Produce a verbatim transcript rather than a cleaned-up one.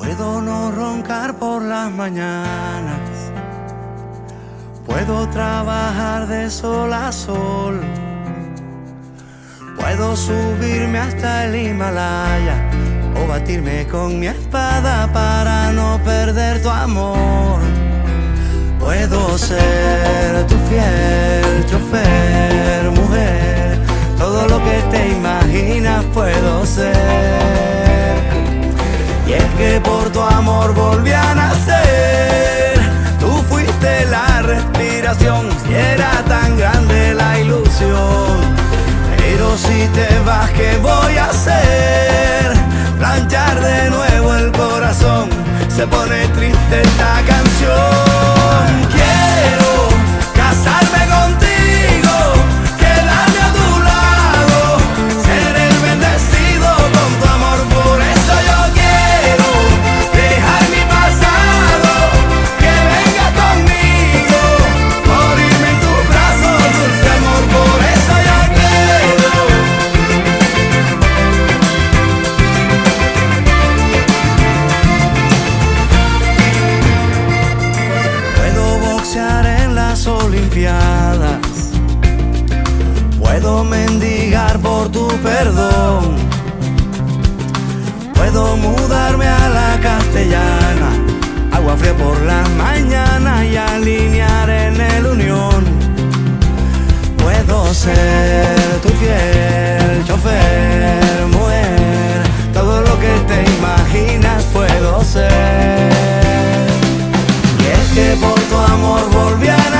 Puedo no roncar por las mañanas, puedo trabajar de sol a sol, puedo subirme hasta el Himalaya o batirme con mi espada para no perder tu amor. Puedo ser tu fiel chofer, mujer, todo lo que te imaginas puedo ser. Y es que por tu amor volví a nacer, tú fuiste la respiración, y era tan grande la ilusión. Pero si te vas, ¿qué voy a hacer? Planchar de nuevo el corazón, se pone triste esta canción. Quiero casarme contigo, quedarme a tu lado, ser el bendecido con tu amor. Por eso yo quiero dejar mi pasado, que venga conmigo, morirme en tus brazos, dulce amor. Por eso yo quiero. Puedo boxear en las Olimpiadas, puedo mendigar por tu perdón, puedo mudarme a la Castellana, agua fría por las mañanas y alinear en el Unión. Puedo ser tu fiel chofer, mujer, todo lo que te imaginas puedo ser. Y es que por tu amor volví a